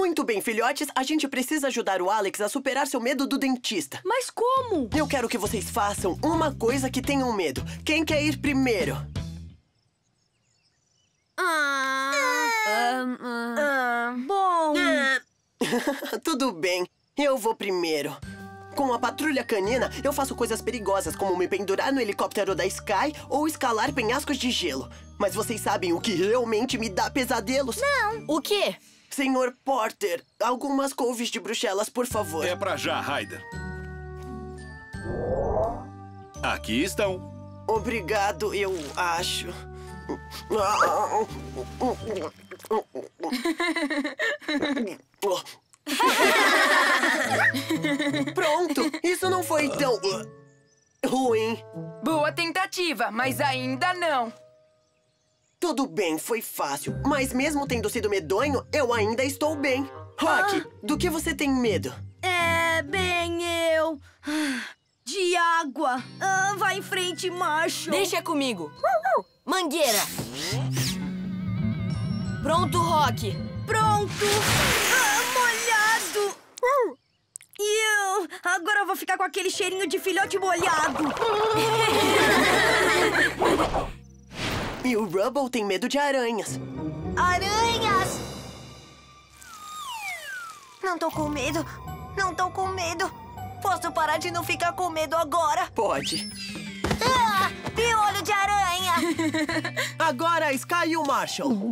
Muito bem, filhotes. A gente precisa ajudar o Alex a superar seu medo do dentista. Mas como? Eu quero que vocês façam uma coisa que tenham medo. Quem quer ir primeiro? Bom... Tudo bem, eu vou primeiro. Com a patrulha canina, eu faço coisas perigosas, como me pendurar no helicóptero da Sky ou escalar penhascos de gelo. Mas vocês sabem o que realmente me dá pesadelos? Não. O quê? Senhor Porter, algumas couves de Bruxelas, por favor. É pra já, Ryder. Aqui estão. Obrigado, eu acho. Pronto! Isso não foi tão... ruim. Boa tentativa, mas ainda não. Tudo bem, foi fácil. Mas mesmo tendo sido medonho, eu ainda estou bem. Rock, do que você tem medo? De água. Vai em frente, macho. Deixa comigo. Mangueira. Pronto, Rock. Pronto. Molhado. Agora eu vou ficar com aquele cheirinho de filhote molhado. E o Rubble tem medo de aranhas. Aranhas! Não tô com medo. Não tô com medo. Posso parar de não ficar com medo agora? Pode. Piolho de aranha! Agora a Sky e o Marshall.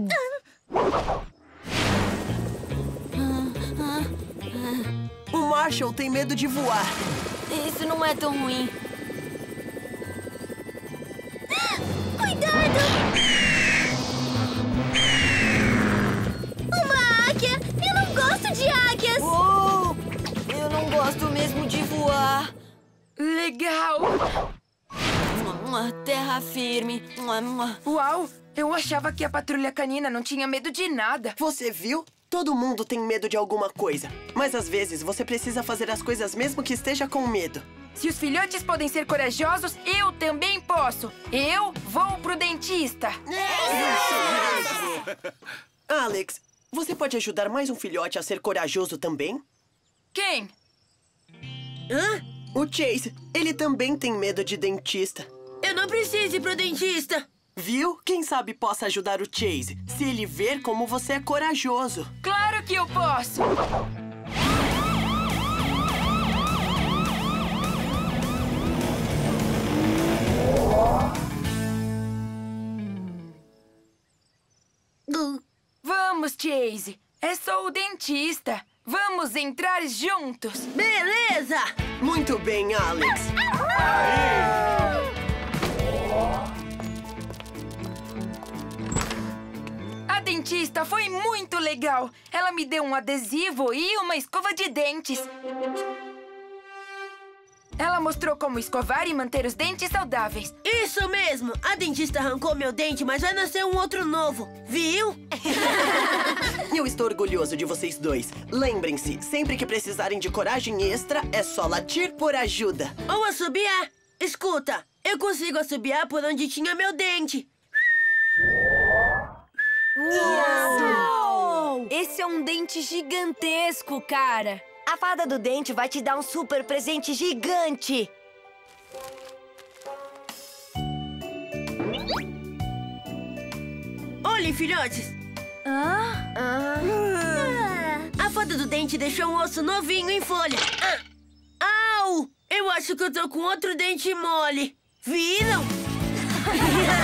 O Marshall tem medo de voar. Isso não é tão ruim. Cuidado! Uma águia! Eu não gosto de águias! Eu não gosto mesmo de voar. Legal! Terra firme. Uau! Eu achava que a patrulha canina não tinha medo de nada. Você viu? Todo mundo tem medo de alguma coisa. Mas às vezes você precisa fazer as coisas mesmo que esteja com medo. Se os filhotes podem ser corajosos, eu também posso. Eu vou pro dentista. Alex, você pode ajudar mais um filhote a ser corajoso também? Quem? O Chase. Ele também tem medo de dentista. Eu não preciso ir pro dentista! Viu? Quem sabe possa ajudar o Chase, se ele ver como você é corajoso. Claro que eu posso! Vamos, Chase. É só o dentista. Vamos entrar juntos. Beleza! Muito bem, Alex. A dentista foi muito legal. Ela me deu um adesivo e uma escova de dentes. Ela mostrou como escovar e manter os dentes saudáveis. Isso mesmo! A dentista arrancou meu dente, mas vai nascer um outro novo. Viu? Eu estou orgulhoso de vocês dois. Lembrem-se, sempre que precisarem de coragem extra, é só latir por ajuda. Ou assobiar. Escuta, eu consigo assobiar por onde tinha meu dente. Uau! Esse é um dente gigantesco, cara. A fada do dente vai te dar um super presente gigante. Olhem, filhotes. A fada do dente deixou um osso novinho em folha. Au! Eu acho que eu tô com outro dente mole. Viram?